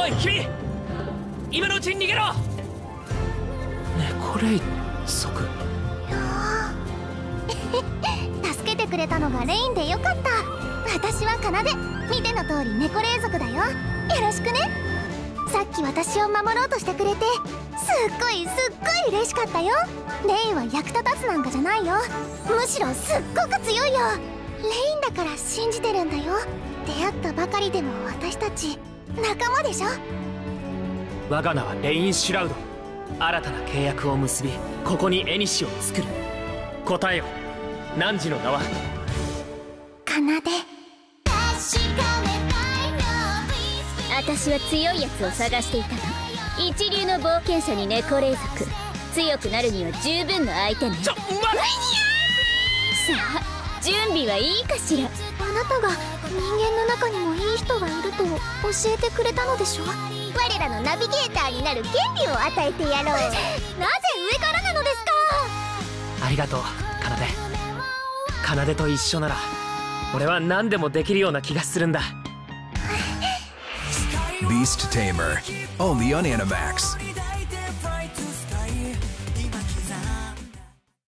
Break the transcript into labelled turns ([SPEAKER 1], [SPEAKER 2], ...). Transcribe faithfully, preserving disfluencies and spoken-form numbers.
[SPEAKER 1] おい君、今のうちに逃げろ。
[SPEAKER 2] 猫レイ族。
[SPEAKER 3] 助けてくれたのがレインでよかった。私は奏。見ての通り猫霊族だよ。よろしくね。さっき私を守ろうとしてくれてすっごいすっごい嬉しかったよ。レインは役立たずなんかじゃないよ。むしろすっごく強いよ。レインだから信じてるんだよ。出会ったばかりでの私たち仲間でしょ。
[SPEAKER 1] 我が名はレイン・シュラウド。新たな契約を結び、ここにエニシを作る。答えよ、汝の名は。
[SPEAKER 3] 奏。
[SPEAKER 4] 私は強いやつを探していたの。一流の冒険者に猫霊族。強くなるには十分の相手ね。
[SPEAKER 1] ちょ、ま、
[SPEAKER 4] さあ準備はいいかしら。
[SPEAKER 3] あなたが人間の中にもいい人がいると教えてくれたのでしょ。
[SPEAKER 4] 我らのナビゲーターになる権利を与えてやろう。
[SPEAKER 3] なぜ上からなのですか。
[SPEAKER 1] ありがとう、奏。奏と一緒なら俺は何でもできるような気がするんだ。
[SPEAKER 5] Beast Tamer, only on Animax.